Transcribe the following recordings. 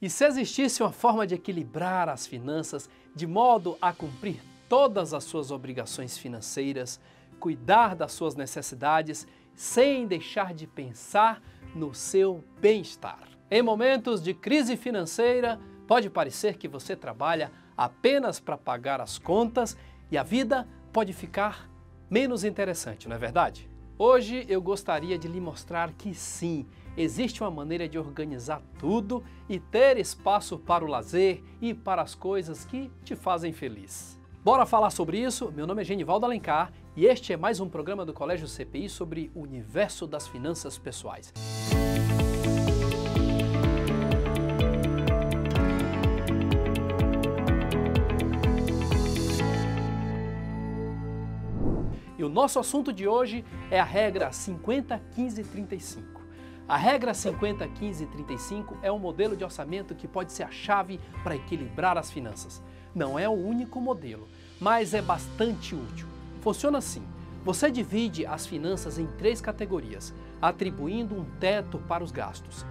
E se existisse uma forma de equilibrar as finanças de modo a cumprir todas as suas obrigações financeiras, cuidar das suas necessidades, sem deixar de pensar no seu bem-estar? Em momentos de crise financeira, pode parecer que você trabalha apenas para pagar as contas e a vida pode ficar menos interessante, não é verdade? Hoje eu gostaria de lhe mostrar que sim, existe uma maneira de organizar tudo e ter espaço para o lazer e para as coisas que te fazem feliz. Bora falar sobre isso? Meu nome é Genivaldo Alencar e este é mais um programa do Colégio CPI sobre o universo das finanças pessoais. E o nosso assunto de hoje é a regra 50-15-35. A regra 50-15-35 é um modelo de orçamento que pode ser a chave para equilibrar as finanças. Não é o único modelo, mas é bastante útil. Funciona assim: você divide as finanças em 3 categorias, atribuindo um teto para os gastos: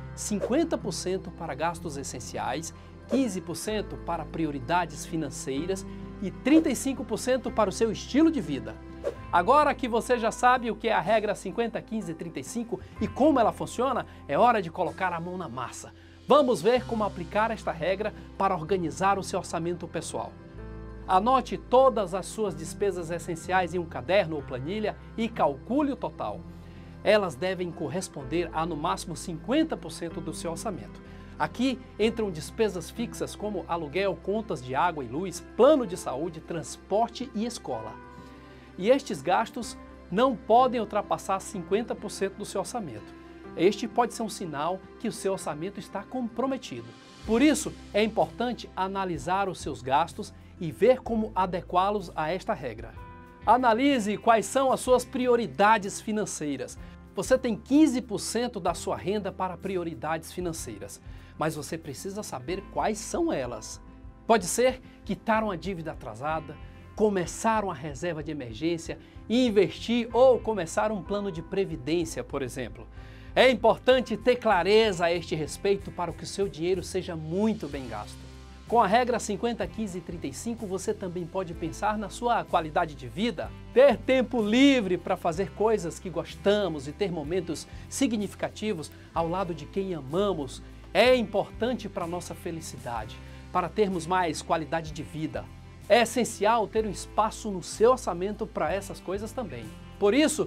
50% para gastos essenciais, 15% para prioridades financeiras e 35% para o seu estilo de vida. Agora que você já sabe o que é a regra 50-15-35 e como ela funciona, é hora de colocar a mão na massa. Vamos ver como aplicar esta regra para organizar o seu orçamento pessoal. Anote todas as suas despesas essenciais em um caderno ou planilha e calcule o total. Elas devem corresponder a no máximo 50% do seu orçamento. Aqui entram despesas fixas como aluguel, contas de água e luz, plano de saúde, transporte e escola. E estes gastos não podem ultrapassar 50% do seu orçamento. Este pode ser um sinal que o seu orçamento está comprometido. Por isso, é importante analisar os seus gastos e ver como adequá-los a esta regra. Analise quais são as suas prioridades financeiras. Você tem 15% da sua renda para prioridades financeiras, mas você precisa saber quais são elas. Pode ser quitar uma dívida atrasada, começar uma reserva de emergência, investir ou começar um plano de previdência, por exemplo. É importante ter clareza a este respeito para que o seu dinheiro seja muito bem gasto. Com a regra 50-15-35, você também pode pensar na sua qualidade de vida, ter tempo livre para fazer coisas que gostamos e ter momentos significativos ao lado de quem amamos. É importante para a nossa felicidade, para termos mais qualidade de vida. É essencial ter um espaço no seu orçamento para essas coisas também. Por isso,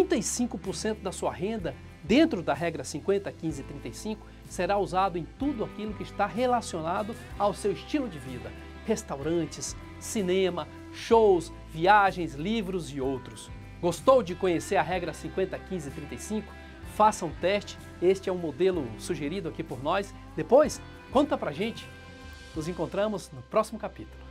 35% da sua renda, dentro da regra 50-15-35, será usado em tudo aquilo que está relacionado ao seu estilo de vida. Restaurantes, cinema, shows, viagens, livros e outros. Gostou de conhecer a regra 50-15-35? Faça um teste, este é um modelo sugerido aqui por nós. Depois, conta pra gente. Nos encontramos no próximo capítulo.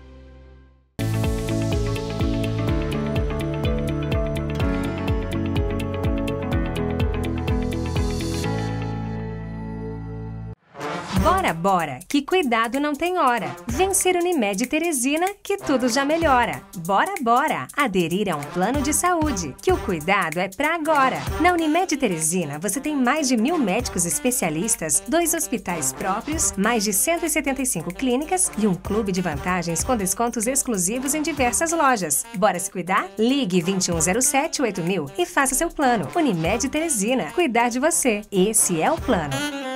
Bora, bora, que cuidado não tem hora. Vem ser Unimed Teresina, que tudo já melhora. Bora, bora, aderir a um plano de saúde, que o cuidado é pra agora. Na Unimed Teresina, você tem mais de 1.000 médicos especialistas, 2 hospitais próprios, mais de 175 clínicas e um clube de vantagens com descontos exclusivos em diversas lojas. Bora se cuidar? Ligue 2107-8000 e faça seu plano. Unimed Teresina, cuidar de você. Esse é o plano.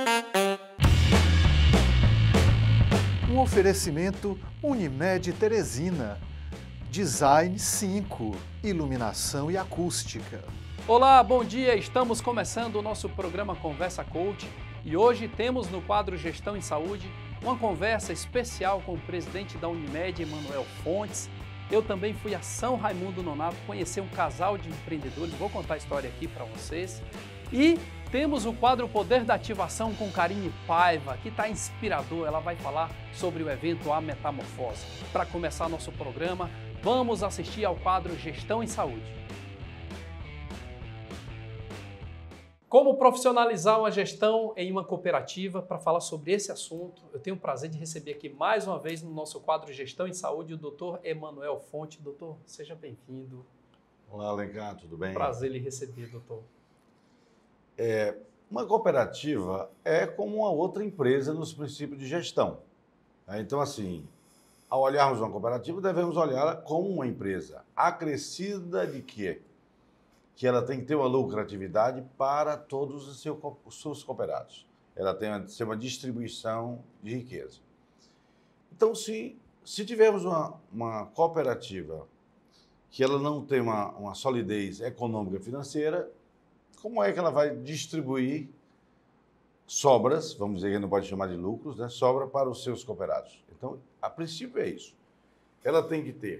Um oferecimento Unimed Teresina. Design 5, iluminação e acústica. Olá, bom dia! Estamos começando o nosso programa Conversa Coach e hoje temos no quadro Gestão em Saúde uma conversa especial com o presidente da Unimed, Emanuel Fontes. Eu também fui a São Raimundo Nonato conhecer um casal de empreendedores, vou contar a história aqui para vocês. E temos o quadro Poder da Ativação com Karine Paiva, que está inspirador, ela vai falar sobre o evento A Metamorfose. Para começar nosso programa, vamos assistir ao quadro Gestão em Saúde. Como profissionalizar uma gestão em uma cooperativa? Para falar sobre esse assunto, eu tenho o prazer de receber aqui mais uma vez no nosso quadro Gestão em Saúde o Dr. Emanuel Fontes. Doutor, seja bem-vindo. Olá, Alencar, tudo bem? Prazer lhe receber, doutor. Uma cooperativa é como uma outra empresa nos princípios de gestão. Então, assim, ao olharmos uma cooperativa, devemos olhá-la como uma empresa acrescida de quê? Que ela tem que ter uma lucratividade para todos os seus cooperados. Ela tem que ser uma distribuição de riqueza. Então, se tivermos uma cooperativa que ela não tem uma solidez econômica e financeira, como é que ela vai distribuir sobras, vamos dizer que não pode chamar de lucros, né? Sobra para os seus cooperados. Então, a princípio é isso. Ela tem que ter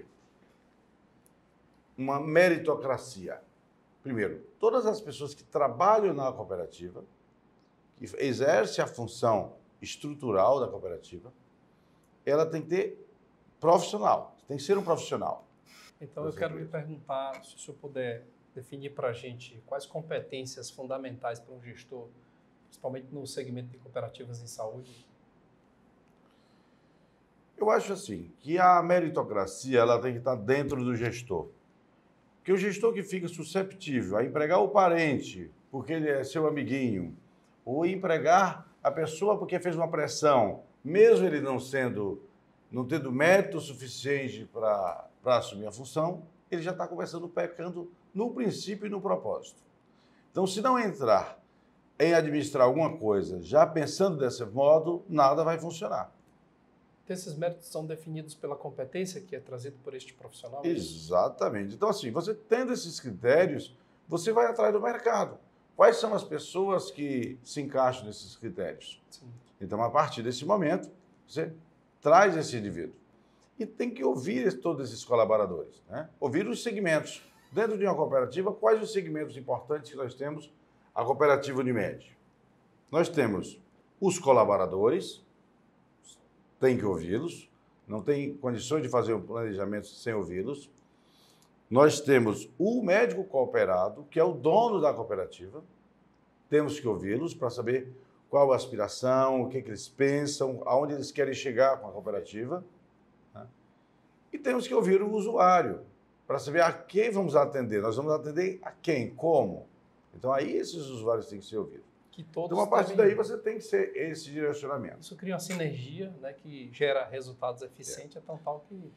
uma meritocracia. Primeiro, todas as pessoas que trabalham na cooperativa, que exercem a função estrutural da cooperativa, ela tem que ter profissional, tem que ser um profissional. Então, eu quero lhe perguntar, se o senhor puder definir para a gente quais competências fundamentais para um gestor, principalmente no segmento de cooperativas em saúde. Eu acho assim, que a meritocracia ela tem que estar dentro do gestor. Porque o gestor que fica susceptível a empregar o parente porque ele é seu amiguinho, ou empregar a pessoa porque fez uma pressão, mesmo ele não tendo mérito suficiente para assumir a função, ele já está começando pecando no princípio e no propósito. Então, se não entrar em administrar alguma coisa já pensando desse modo, nada vai funcionar. Esses méritos são definidos pela competência que é trazida por este profissional? Exatamente. Então, assim, você tendo esses critérios, você vai atrás do mercado. Quais são as pessoas que se encaixam nesses critérios? Sim. Então, a partir desse momento, você traz esse indivíduo. E tem que ouvir todos esses colaboradores, né? Ouvir os segmentos. Dentro de uma cooperativa, quais os segmentos importantes que nós temos? A cooperativa Unimed. Nós temos os colaboradores, tem que ouvi-los, não tem condições de fazer um planejamento sem ouvi-los. Nós temos o médico cooperado, que é o dono da cooperativa, temos que ouvi-los para saber qual a aspiração, o que eles pensam, aonde eles querem chegar com a cooperativa. Né? E temos que ouvir o usuário, para saber a quem vamos atender. Nós vamos atender a quem, como. Então, aí esses usuários têm que ser ouvidos. Então, a partir daí, você tem que ser esse direcionamento. Isso cria uma sinergia, né, que gera resultados eficientes, é tão tal que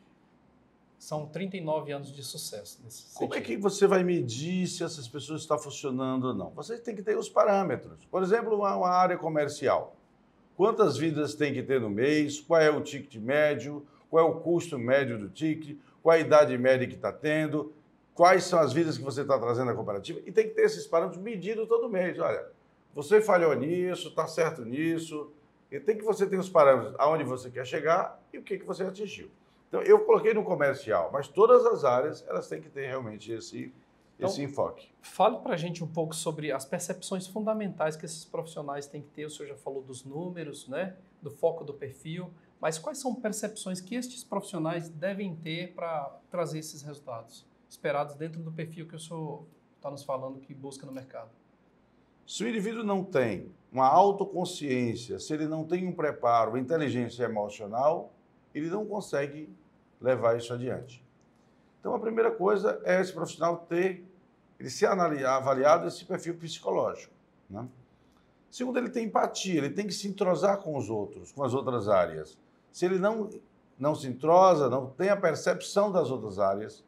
são 39 anos de sucesso nesse sentido. Como é que você vai medir se essas pessoas estão funcionando ou não? Você tem que ter os parâmetros. Por exemplo, uma área comercial. Quantas vidas tem que ter no mês? Qual é o ticket médio? Qual é o custo médio do ticket? Qual a idade média que está tendo? Quais são as vidas que você está trazendo à cooperativa? E tem que ter esses parâmetros medidos todo mês. Olha, você falhou nisso, está certo nisso. E tem que você ter os parâmetros aonde você quer chegar e o que você atingiu. Então, eu coloquei no comercial, mas todas as áreas elas têm que ter realmente esse enfoque. Fale para a gente um pouco sobre as percepções fundamentais que esses profissionais têm que ter. O senhor já falou dos números, né, do foco do perfil, mas quais são percepções que estes profissionais devem ter para trazer esses resultados esperados dentro do perfil que o senhor está nos falando que busca no mercado? Se o indivíduo não tem uma autoconsciência, se ele não tem um preparo, uma inteligência emocional, ele não consegue levar isso adiante. Então, a primeira coisa é esse profissional ele ser avaliado esse perfil psicológico, né? Segundo, ele tem empatia, ele tem que se entrosar com os outros, com as outras áreas. Se ele não se entrosa, não tem a percepção das outras áreas,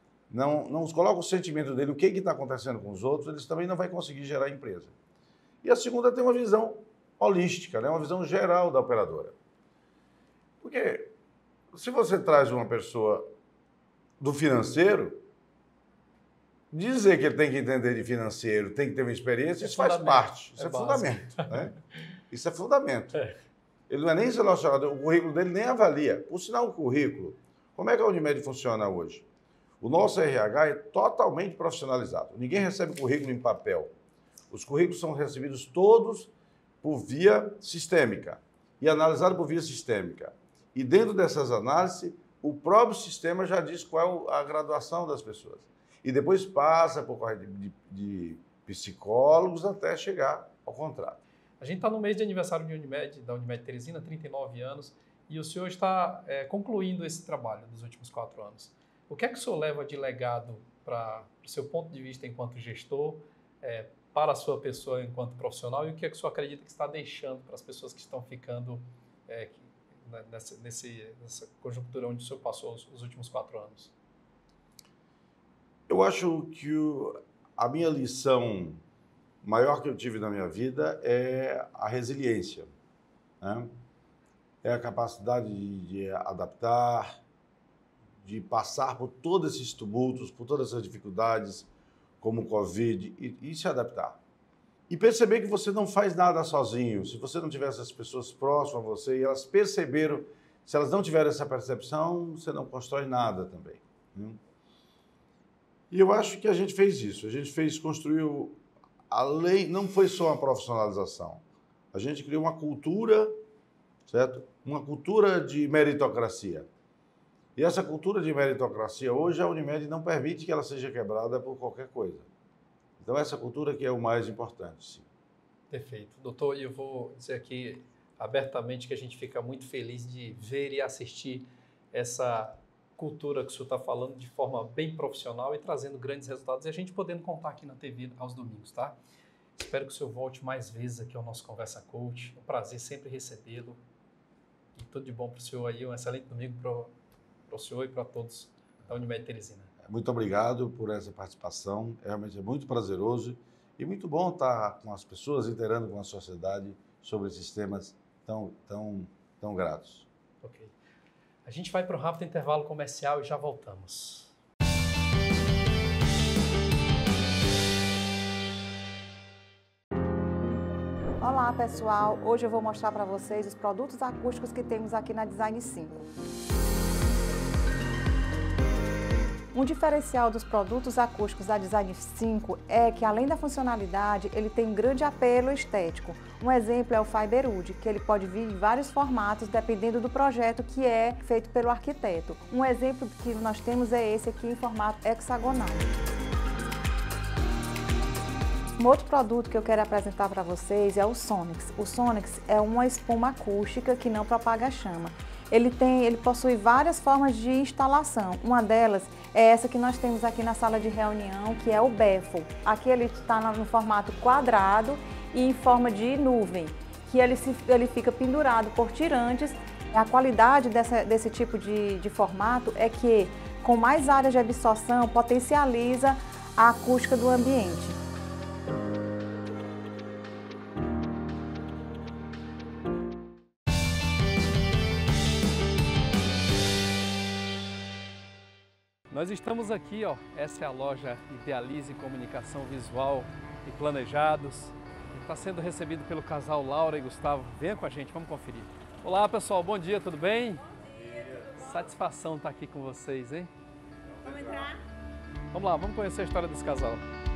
não coloca o sentimento dele, o que está acontecendo com os outros, eles também não vai conseguir gerar a empresa. E a segunda tem uma visão holística, né? Uma visão geral da operadora. Porque se você traz uma pessoa do financeiro, dizer que ele tem que entender de financeiro, tem que ter uma experiência, isso faz parte, isso é fundamento. Né? Isso é fundamento. Ele não é nem selecionado, o currículo dele nem avalia. Por sinal, o currículo, como é que a Unimed funciona hoje? O nosso RH é totalmente profissionalizado. Ninguém recebe currículo em papel. Os currículos são recebidos todos por via sistêmica e analisados por via sistêmica. E dentro dessas análises, o próprio sistema já diz qual é a graduação das pessoas. E depois passa por correio de psicólogos até chegar ao contrato. A gente está no mês de aniversário da Unimed Teresina, 39 anos, e o senhor está concluindo esse trabalho dos últimos 4 anos. O que é que o senhor leva de legado para o seu ponto de vista enquanto gestor para a sua pessoa enquanto profissional e o que é que o senhor acredita que está deixando para as pessoas que estão ficando nessa conjuntura onde o senhor passou os últimos 4 anos? Eu acho que a minha lição maior que eu tive na minha vida é a resiliência, né? É a capacidade de adaptar, de passar por todos esses tumultos, por todas essas dificuldades, como o Covid, e se adaptar. E perceber que você não faz nada sozinho. Se você não tiver essas pessoas próximas a você e elas perceberam, se elas não tiverem essa percepção, você não constrói nada também, né? E eu acho que a gente fez isso. A gente construiu, além, não foi só uma profissionalização. A gente criou uma cultura, certo? Uma cultura de meritocracia. E essa cultura de meritocracia, hoje a Unimed não permite que ela seja quebrada por qualquer coisa. Então, essa cultura que é o mais importante, sim. Perfeito. Doutor, eu vou dizer aqui abertamente que a gente fica muito feliz de ver e assistir essa cultura que o senhor está falando de forma bem profissional e trazendo grandes resultados e a gente podendo contar aqui na TV aos domingos, tá? Espero que o senhor volte mais vezes aqui ao nosso Conversa Coach. É um prazer sempre recebê-lo. E tudo de bom para o senhor aí. Um excelente domingo para o senhor e para todos da Unimed Teresina. Muito obrigado por essa participação. Realmente é muito prazeroso e muito bom estar com as pessoas, inteirando com a sociedade sobre esses temas tão gratos. Ok. A gente vai para um rápido intervalo comercial e já voltamos. Olá pessoal, hoje eu vou mostrar para vocês os produtos acústicos que temos aqui na Design 5. Um diferencial dos produtos acústicos da Design 5 é que, além da funcionalidade, ele tem um grande apelo estético. Um exemplo é o Fiberwood, que ele pode vir em vários formatos, dependendo do projeto que é feito pelo arquiteto. Um exemplo que nós temos é esse aqui em formato hexagonal. Um outro produto que eu quero apresentar para vocês é o Sonix. O Sonix é uma espuma acústica que não propaga chama. Ele possui várias formas de instalação. Uma delas é essa que nós temos aqui na sala de reunião, que é o Baffle. Aqui ele está no formato quadrado e em forma de nuvem, que ele fica pendurado por tirantes. A qualidade desse tipo de formato é que, com mais áreas de absorção, potencializa a acústica do ambiente. Nós estamos aqui, ó, essa é a loja Idealize Comunicação Visual e Planejados. Está sendo recebido pelo casal Laura e Gustavo. Venha com a gente, vamos conferir. Olá pessoal, bom dia, tudo bem? Bom dia. Satisfação estar aqui com vocês, hein? Vamos entrar? Vamos lá, vamos conhecer a história desse casal.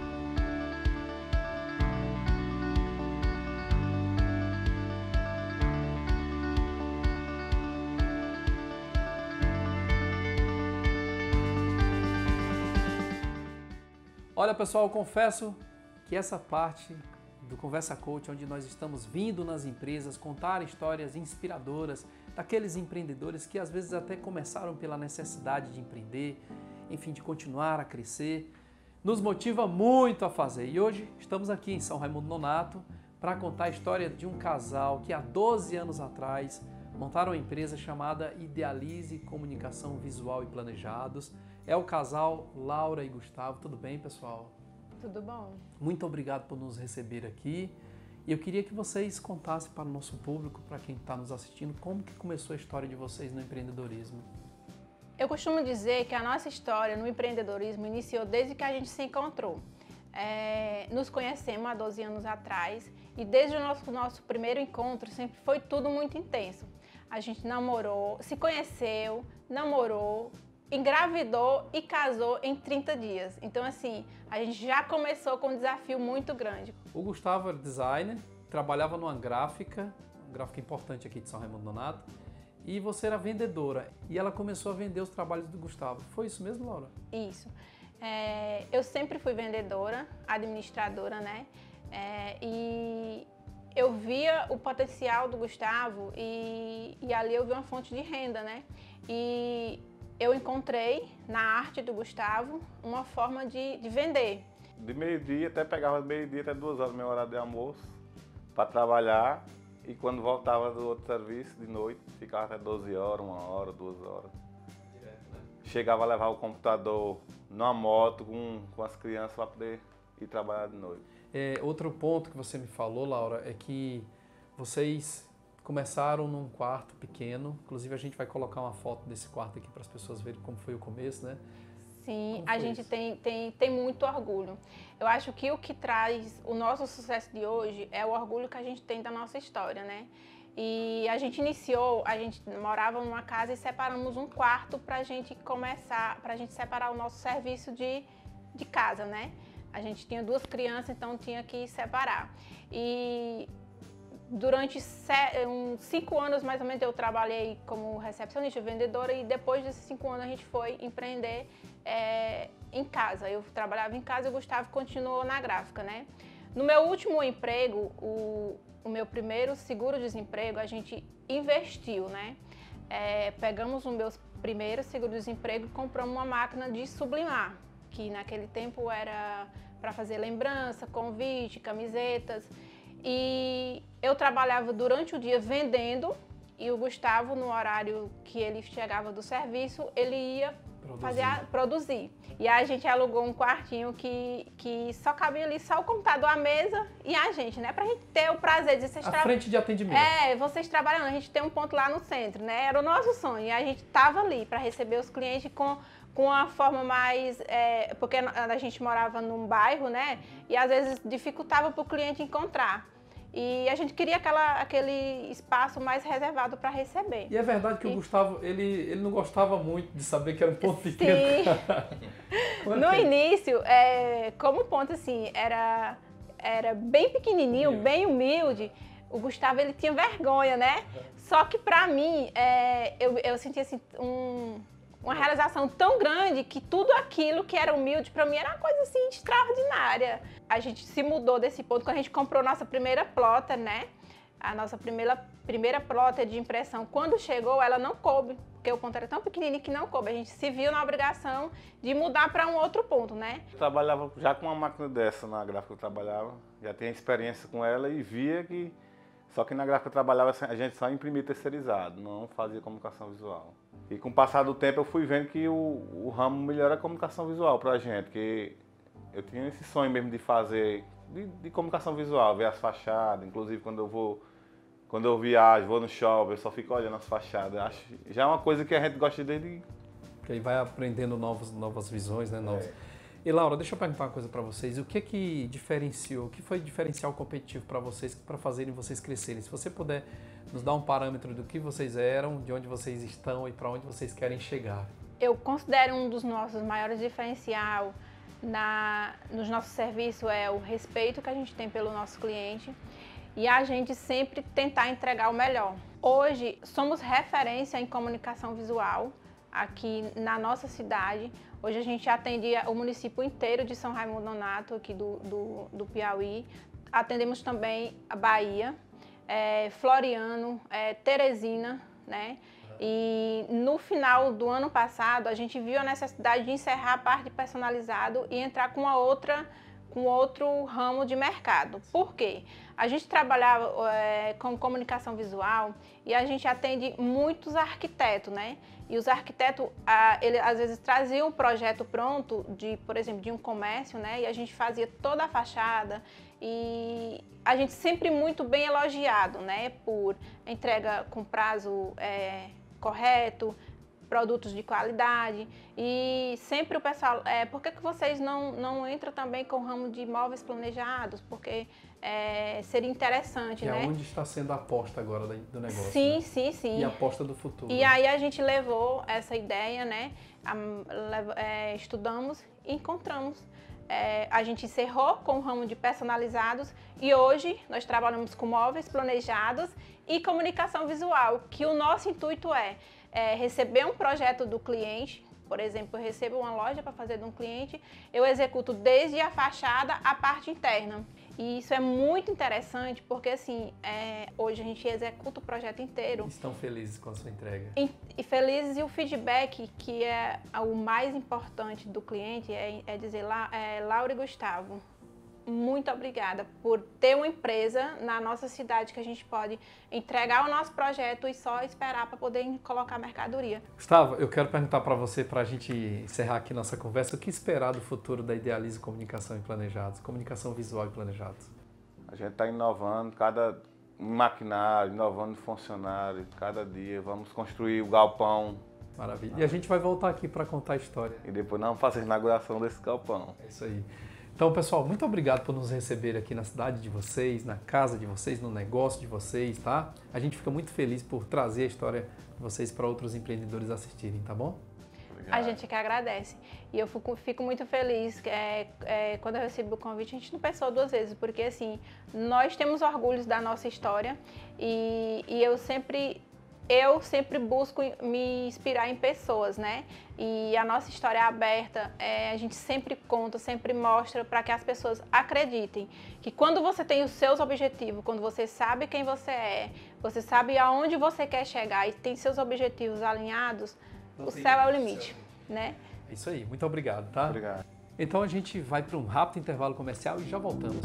Olha pessoal, eu confesso que essa parte do Conversa Coach, onde nós estamos vindo nas empresas contar histórias inspiradoras daqueles empreendedores que às vezes até começaram pela necessidade de empreender, enfim, de continuar a crescer, nos motiva muito a fazer. E hoje estamos aqui em São Raimundo Nonato para contar a história de um casal que há 12 anos atrás montaram uma empresa chamada Idealize Comunicação Visual e Planejados. É o casal Laura e Gustavo. Tudo bem, pessoal? Tudo bom. Muito obrigado por nos receber aqui. E eu queria que vocês contassem para o nosso público, para quem está nos assistindo, como que começou a história de vocês no empreendedorismo. Eu costumo dizer que a nossa história no empreendedorismo iniciou desde que a gente se encontrou. Nos conhecemos há 12 anos atrás e desde o nosso primeiro encontro sempre foi tudo muito intenso. A gente namorou, se conheceu, namorou, engravidou e casou em 30 dias. Então, assim, a gente já começou com um desafio muito grande. O Gustavo era designer, trabalhava numa gráfica importante aqui de São Raimundo Nonato, e você era vendedora. E ela começou a vender os trabalhos do Gustavo. Foi isso mesmo, Laura? Isso. Eu sempre fui vendedora, administradora, né? E eu via o potencial do Gustavo e ali eu vi uma fonte de renda, né? E eu encontrei na arte do Gustavo uma forma de vender. De meio-dia até pegava meio-dia até 2 horas, meu horário de almoço, para trabalhar. E quando voltava do outro serviço, de noite, ficava até 12 horas, 1 hora, 2 horas. Direto, né? Chegava a levar o computador numa moto com as crianças para poder ir trabalhar de noite. Outro ponto que você me falou, Laura, é que vocês começaram num quarto pequeno. Inclusive a gente vai colocar uma foto desse quarto aqui para as pessoas verem como foi o começo, né? Sim, a gente tem muito orgulho. Eu acho que o que traz o nosso sucesso de hoje é o orgulho que a gente tem da nossa história, né? E a gente morava numa casa e separamos um quarto para a gente separar o nosso serviço de casa, né? A gente tinha 2 crianças, então tinha que separar. E durante uns 5 anos, mais ou menos, eu trabalhei como recepcionista, vendedora, e depois desses 5 anos a gente foi empreender em casa. Eu trabalhava em casa e o Gustavo continuou na gráfica, né? No meu último emprego, o meu primeiro seguro-desemprego, a gente investiu, né? Pegamos os meus primeiros seguro-desemprego e compramos uma máquina de sublimar, que naquele tempo era para fazer lembrança, convite, camisetas. E eu trabalhava durante o dia vendendo e o Gustavo, no horário que ele chegava do serviço, ele ia produzir. E aí a gente alugou um quartinho que só cabia ali só o computador, a mesa e a gente, né? Pra gente ter o prazer de vocês trabalhando. frente de atendimento. Vocês trabalhando, a gente tem um ponto lá no centro, né? Era o nosso sonho. E a gente tava ali para receber os clientes com uma forma mais... porque a gente morava num bairro, né? E às vezes dificultava para o cliente encontrar. E a gente queria aquele espaço mais reservado para receber. E é verdade que o Gustavo, ele não gostava muito de saber que era um ponto pequeno. No início, como o ponto assim, era bem pequenininho, bem humilde, o Gustavo ele tinha vergonha, né? Só que para mim, eu sentia assim, uma realização tão grande que tudo aquilo que era humilde para mim era uma coisa assim extraordinária. A gente se mudou desse ponto quando a gente comprou nossa primeira plotter, né? A nossa primeira plotter de impressão, quando chegou, ela não coube, porque o ponto era tão pequenininho que não coube. A gente se viu na obrigação de mudar para um outro ponto, né? Eu trabalhava já com uma máquina dessa na gráfica que eu trabalhava, já tinha experiência com ela e via que... Só que na gráfica que eu trabalhava, a gente só imprimia terceirizado, não fazia comunicação visual. E com o passar do tempo eu fui vendo que o ramo melhora a comunicação visual pra gente, que eu tinha esse sonho mesmo de fazer, de comunicação visual, ver as fachadas, inclusive quando eu viajo, vou no shopping, eu só fico olhando as fachadas. Acho, já é uma coisa que a gente gosta desde... Que aí vai aprendendo novas visões, né? E Laura, deixa eu perguntar uma coisa para vocês. O que diferenciou, o que foi diferencial competitivo para vocês, para fazerem vocês crescerem? Se você puder nos dar um parâmetro do que vocês eram, de onde vocês estão e para onde vocês querem chegar. Eu considero um dos nossos maiores diferenciais nos nossos serviços é o respeito que a gente tem pelo nosso cliente e a gente sempre tentar entregar o melhor. Hoje somos referência em comunicação visual aqui na nossa cidade. Hoje a gente atende o município inteiro de São Raimundo Nonato, aqui do Piauí. Atendemos também a Bahia, Floriano, Teresina, né? E no final do ano passado, a gente viu a necessidade de encerrar a parte de personalizado e entrar com outro ramo de mercado. Por quê? A gente trabalhava com comunicação visual e a gente atende muitos arquitetos, né? E os arquitetos, eles às vezes traziam um projeto pronto, por exemplo, de um comércio, né? E a gente fazia toda a fachada e a gente sempre muito bem elogiado, né? Por entrega com prazo correto, produtos de qualidade e sempre o pessoal, por que vocês não entram também com o ramo de móveis planejados? Porque seria interessante, né? É onde está sendo a aposta agora do negócio. Sim, né? sim. E a aposta do futuro. E aí a gente levou essa ideia, né? Estudamos e encontramos. A gente encerrou com o ramo de personalizados e hoje nós trabalhamos com móveis planejados e comunicação visual, que o nosso intuito é receber um projeto do cliente. Por exemplo, eu recebo uma loja para fazer de um cliente, eu executo desde a fachada à parte interna. E isso é muito interessante porque, assim, hoje a gente executa o projeto inteiro. Estão felizes com a sua entrega. E felizes, e o feedback, que é o mais importante do cliente, é dizer, Laura e Gustavo, muito obrigada por ter uma empresa na nossa cidade que a gente pode entregar o nosso projeto e só esperar para poder colocar mercadoria. Gustavo, eu quero perguntar para você, para a gente encerrar aqui nossa conversa, o que esperar do futuro da Idealize Comunicação e Planejados, comunicação visual e planejados? A gente está inovando cada maquinário, inovando funcionário, cada dia. Vamos construir o galpão. Maravilha. E a gente vai voltar aqui para contar a história. E depois nós vamos fazer a inauguração desse galpão. É isso aí. Então, pessoal, muito obrigado por nos receber aqui na cidade de vocês, na casa de vocês, no negócio de vocês, tá? A gente fica muito feliz por trazer a história de vocês para outros empreendedores assistirem, tá bom? Obrigado. A gente que agradece. E eu fico muito feliz quando eu recebi o convite, a gente não pensou duas vezes, porque assim, nós temos orgulhos da nossa história e eu sempre busco me inspirar em pessoas, né? E a nossa história é aberta, a gente sempre conta, sempre mostra para que as pessoas acreditem que quando você tem os seus objetivos, quando você sabe quem você sabe aonde você quer chegar e tem seus objetivos alinhados, o céu é o limite, né? É isso aí, muito obrigado, tá? Obrigado. Então a gente vai para um rápido intervalo comercial e já voltamos.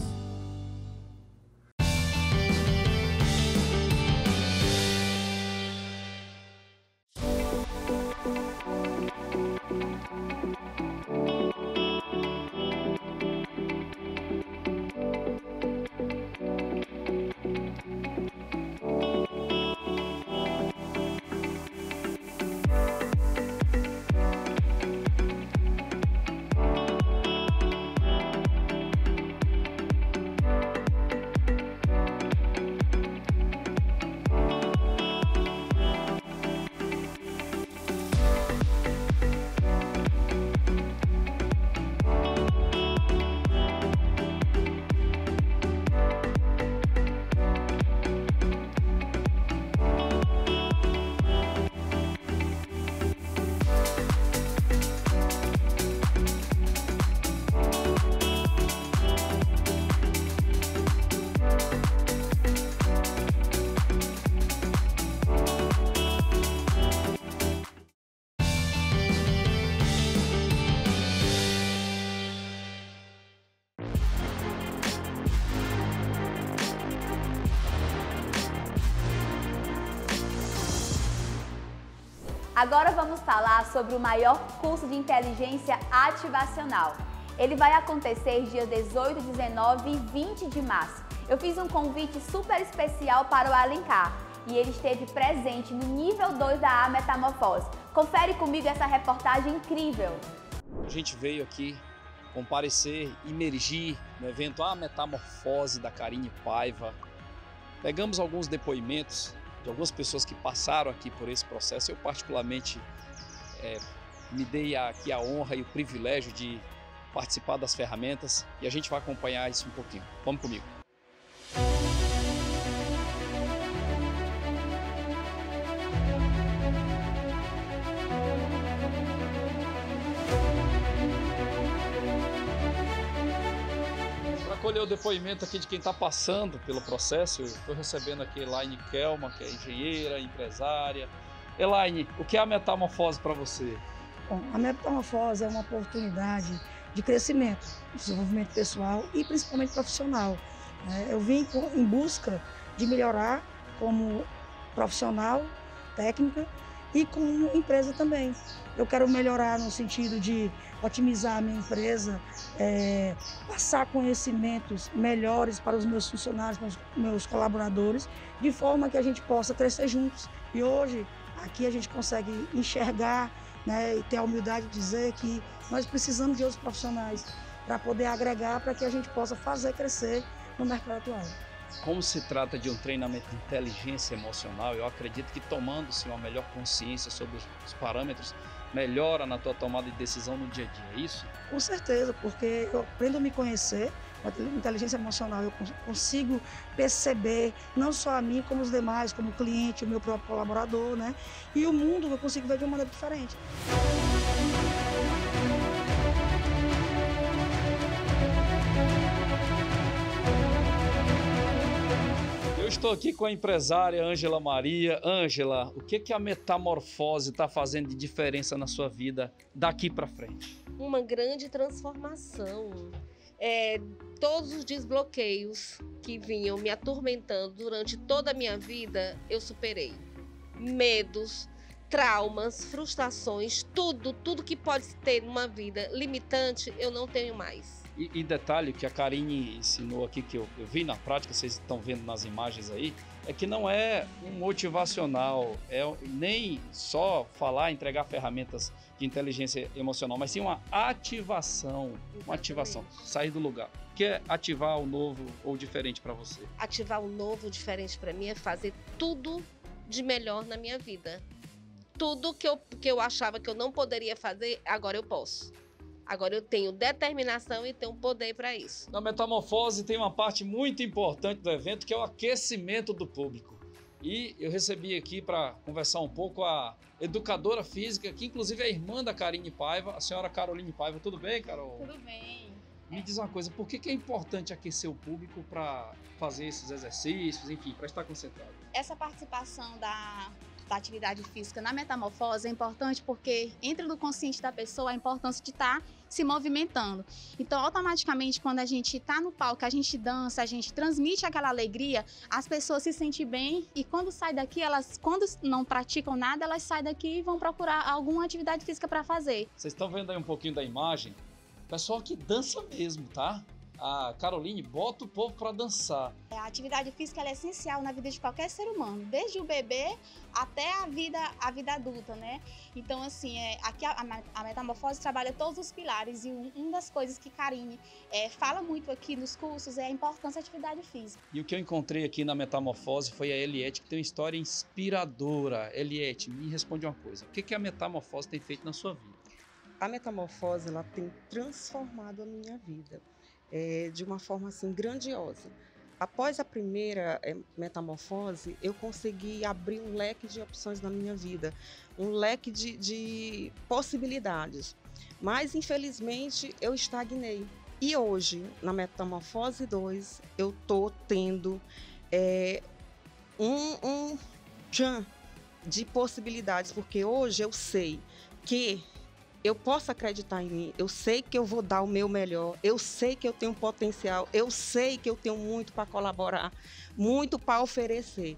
Agora vamos falar sobre o maior curso de inteligência ativacional. Ele vai acontecer dias 18, 19 e 20 de março. Eu fiz um convite super especial para o Alencar e ele esteve presente no nível 2 da A Metamorfose. Confere comigo essa reportagem incrível. A gente veio aqui comparecer, imergir no evento A Metamorfose da Karine Paiva. Pegamos alguns depoimentos de algumas pessoas que passaram aqui por esse processo. Eu particularmente me dei aqui a honra e o privilégio de participar das ferramentas e a gente vai acompanhar isso um pouquinho. Vamos comigo. Colher o depoimento aqui de quem está passando pelo processo. Eu estou recebendo aqui Elaine Kelma, que é engenheira, empresária. Elaine, o que é a metamorfose para você? Bom, a metamorfose é uma oportunidade de crescimento, desenvolvimento pessoal e principalmente profissional. Eu vim em busca de melhorar como profissional, técnica e como empresa também. Eu quero melhorar no sentido de otimizar a minha empresa, passar conhecimentos melhores para os meus funcionários, para os meus colaboradores, de forma que a gente possa crescer juntos. E hoje, aqui a gente consegue enxergar, né, e ter a humildade de dizer que nós precisamos de outros profissionais para poder agregar, para que a gente possa fazer crescer no mercado atual. Como se trata de um treinamento de inteligência emocional, eu acredito que tomando-se uma melhor consciência sobre os parâmetros, melhora na tua tomada de decisão no dia a dia, é isso? Com certeza, porque eu aprendo a me conhecer, com a inteligência emocional eu consigo perceber não só a mim, como os demais, como o cliente, o meu próprio colaborador, né? E o mundo eu consigo ver de uma maneira diferente. Eu estou aqui com a empresária Ângela Maria. Ângela, o que a metamorfose está fazendo de diferença na sua vida daqui para frente? Uma grande transformação. Todos os desbloqueios que vinham me atormentando durante toda a minha vida, eu superei. Medos, traumas, frustrações, tudo que pode ter numa vida limitante, eu não tenho mais. E detalhe que a Karine ensinou aqui, que eu vi na prática, vocês estão vendo nas imagens aí, é que não é um motivacional, nem só falar, entregar ferramentas de inteligência emocional, mas sim uma ativação. Exatamente. Uma ativação, sair do lugar. O que é ativar o novo ou diferente para você? Ativar o novo, diferente para mim, é fazer tudo de melhor na minha vida. Tudo que eu achava que eu não poderia fazer, agora eu posso. Agora eu tenho determinação e tenho poder para isso. Na Metamorfose tem uma parte muito importante do evento, que é o aquecimento do público. E eu recebi aqui para conversar um pouco a educadora física, que inclusive é irmã da Karine Paiva, a senhora Caroline Paiva. Tudo bem, Carol? Tudo bem. Me diz uma coisa, por que é importante aquecer o público para fazer esses exercícios, enfim, para estar concentrado? Essa participação da atividade física na metamorfose é importante porque entra no consciente da pessoa a importância de estar se movimentando. Então, automaticamente, quando a gente está no palco, a gente dança, a gente transmite aquela alegria, as pessoas se sentem bem e quando saem daqui, quando não praticam nada, elas saem daqui e vão procurar alguma atividade física para fazer. Vocês estão vendo aí um pouquinho da imagem? Pessoal que dança mesmo, tá? A Caroline bota o povo para dançar. A atividade física ela é essencial na vida de qualquer ser humano, desde o bebê até a vida adulta, né? Então, assim, aqui a Metamorfose trabalha todos os pilares e uma das coisas que Karine fala muito aqui nos cursos é a importância da atividade física. E o que eu encontrei aqui na Metamorfose foi a Eliette, que tem uma história inspiradora. Eliette, me responde uma coisa. O que a Metamorfose tem feito na sua vida? A Metamorfose ela tem transformado a minha vida. De uma forma assim grandiosa. Após a primeira metamorfose, eu consegui abrir um leque de opções na minha vida, um leque de possibilidades. Mas, infelizmente, eu estagnei. E hoje, na Metamorfose 2, eu estou tendo um tchan de possibilidades, porque hoje eu sei que eu posso acreditar em mim, eu sei que eu vou dar o meu melhor, eu sei que eu tenho potencial, eu sei que eu tenho muito para colaborar, muito para oferecer.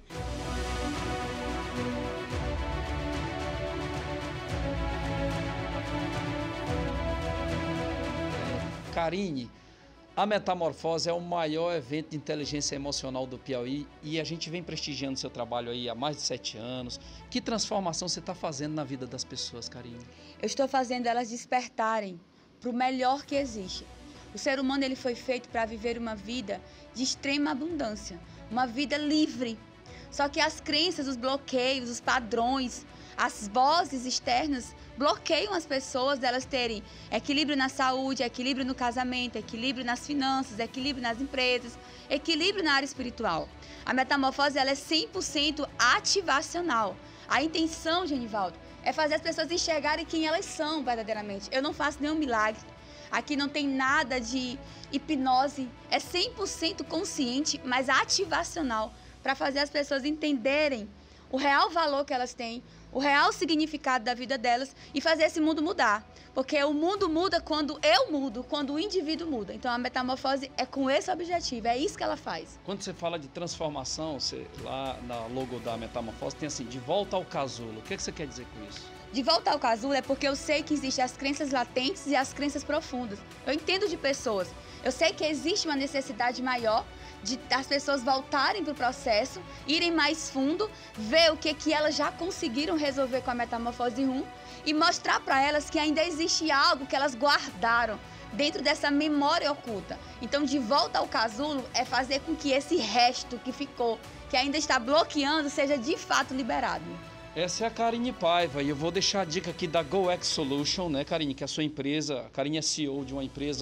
Karine, a Metamorfose é o maior evento de inteligência emocional do Piauí e a gente vem prestigiando seu trabalho aí há mais de 7 anos. Que transformação você está fazendo na vida das pessoas, Karine? Eu estou fazendo elas despertarem para o melhor que existe. O ser humano ele foi feito para viver uma vida de extrema abundância, uma vida livre. Só que as crenças, os bloqueios, os padrões, as vozes externas bloqueiam as pessoas delas terem equilíbrio na saúde, equilíbrio no casamento, equilíbrio nas finanças, equilíbrio nas empresas, equilíbrio na área espiritual. A metamorfose ela é 100% ativacional. A intenção, Genivaldo, é fazer as pessoas enxergarem quem elas são verdadeiramente. Eu não faço nenhum milagre. Aqui não tem nada de hipnose. É 100% consciente, mas ativacional, para fazer as pessoas entenderem o real valor que elas têm, o real significado da vida delas e fazer esse mundo mudar. Porque o mundo muda quando eu mudo, quando o indivíduo muda. Então a metamorfose é com esse objetivo, é isso que ela faz. Quando você fala de transformação, lá na logo da Metamorfose tem assim, de volta ao casulo. O que você quer dizer com isso? De volta ao casulo é porque eu sei que existem as crenças latentes e as crenças profundas. Eu entendo de pessoas. Eu sei que existe uma necessidade maior de as pessoas voltarem para o processo, irem mais fundo, ver o que elas já conseguiram resolver com a Metamorfose 1 e mostrar para elas que ainda existe algo que elas guardaram dentro dessa memória oculta. Então, de volta ao casulo é fazer com que esse resto que ficou, que ainda está bloqueando, seja de fato liberado. Essa é a Karine Paiva e eu vou deixar a dica aqui da GoX Solution, né, Karine, que é a sua empresa. A Karine é CEO de uma empresa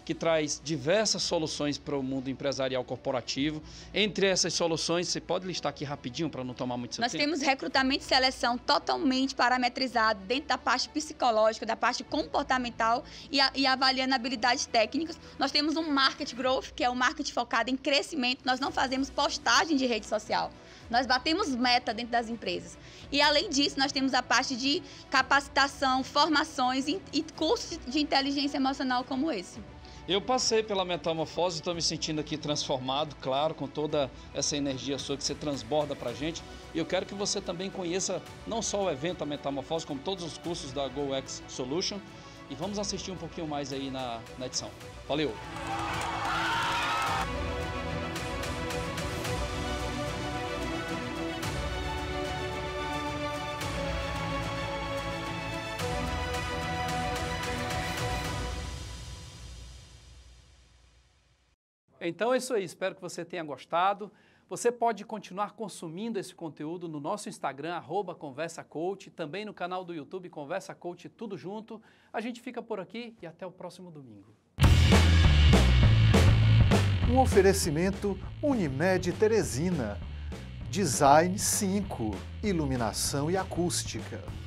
que traz diversas soluções para o mundo empresarial corporativo. Entre essas soluções, você pode listar aqui rapidinho para não tomar muito seu Nós tempo? temos recrutamento e seleção totalmente parametrizado dentro da parte psicológica, da parte comportamental e avaliando habilidades técnicas. Nós temos um Market Growth, que é um marketing focado em crescimento. Nós não fazemos postagem de rede social. Nós batemos meta dentro das empresas. E, além disso, nós temos a parte de capacitação, formações e cursos de inteligência emocional como esse. Eu passei pela metamorfose, estou me sentindo aqui transformado, claro, com toda essa energia sua que você transborda para a gente. E eu quero que você também conheça não só o evento, a metamorfose, como todos os cursos da GoX Solution. E vamos assistir um pouquinho mais aí na edição. Valeu! Então é isso aí, espero que você tenha gostado. Você pode continuar consumindo esse conteúdo no nosso Instagram, @ConversaCoach, também no canal do YouTube Conversa Coach, tudo junto. A gente fica por aqui e até o próximo domingo. Um oferecimento Unimed Teresina. Design 5, iluminação e acústica.